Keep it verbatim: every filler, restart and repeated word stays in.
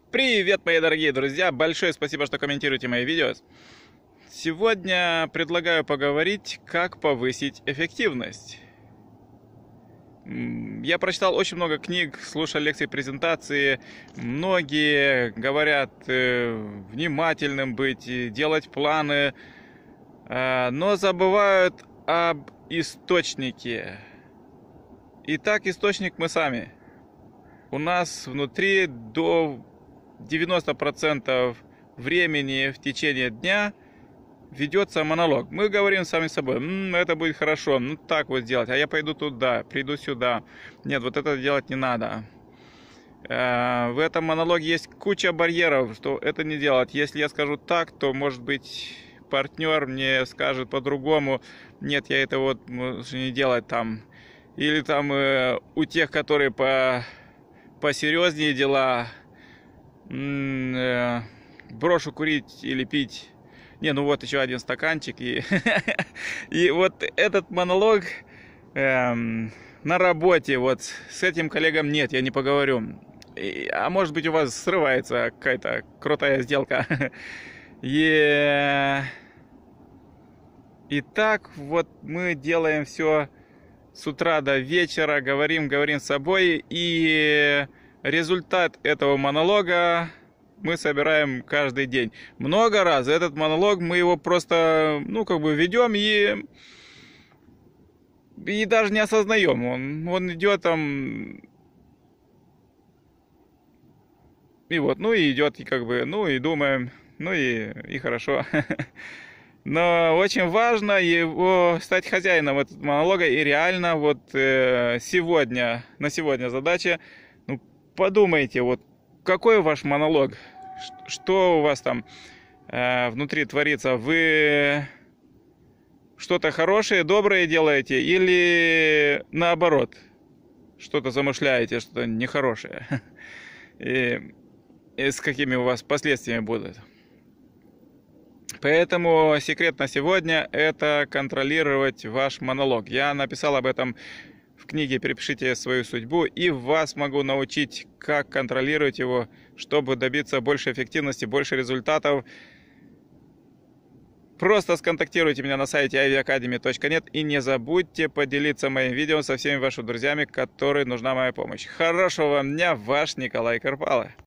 Привет, мои дорогие друзья! Большое спасибо, что комментируете мои видео. Сегодня предлагаю поговорить, как повысить эффективность. Я прочитал очень много книг, слушал лекции, презентации. Многие говорят э, внимательным быть, делать планы, э, но забывают об источнике. Итак, источник мы сами. У нас внутри до девяноста процентов времени в течение дня ведется монолог. Мы говорим сами с собой: М, это будет хорошо, ну так вот сделать, а я пойду туда, приду сюда. Нет, вот это делать не надо. Э, В этом монологе есть куча барьеров, что это не делать. Если я скажу так, то, может быть, партнер мне скажет по-другому. Нет, я это вот не делать там. Или там э, у тех, которые по посерьезнее дела, брошу курить или пить. Не, ну вот еще один стаканчик. И, и вот этот монолог эм, на работе, вот с этим коллегам нет, я не поговорю. И, а может быть, у вас срывается какая-то крутая сделка. И, и так вот мы делаем все с утра до вечера, говорим, говорим с собой, и результат этого монолога мы собираем каждый день. Много раз этот монолог мы его просто, ну, как бы ведем и, и даже не осознаем. Он, он идет там, и вот, ну и идет, и как бы, ну и думаем, ну и, и хорошо. Но очень важно его стать хозяином этого монолога. И реально вот э, сегодня, на сегодня задача, ну, подумайте, вот какой ваш монолог, что у вас там э, внутри творится. Вы что-то хорошее, доброе делаете или наоборот, что-то замышляете, что-то нехорошее. И, и с какими у вас последствиями будут. Поэтому секрет на сегодня — это контролировать ваш монолог. Я написал об этом в книге «Перепишите свою судьбу», и вас могу научить, как контролировать его, чтобы добиться большей эффективности, больше результатов. Просто сконтактируйте меня на сайте ай ви академи точка нет и не забудьте поделиться моим видео со всеми вашими друзьями, которым нужна моя помощь. Хорошего вам дня, ваш Николай Карпало.